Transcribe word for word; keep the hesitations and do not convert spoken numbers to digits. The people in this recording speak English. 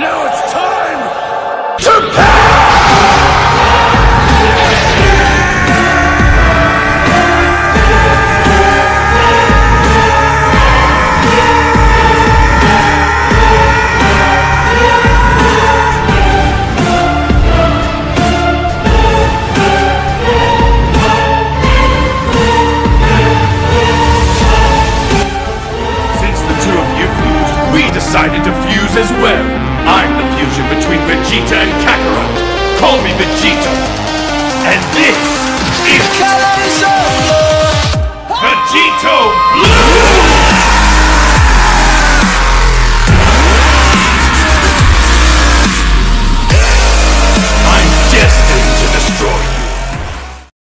Now it's time to pay! Decided to fuse as well. I'm the fusion between Vegeta and Kakarot. Call me Vegito. And this is Vegito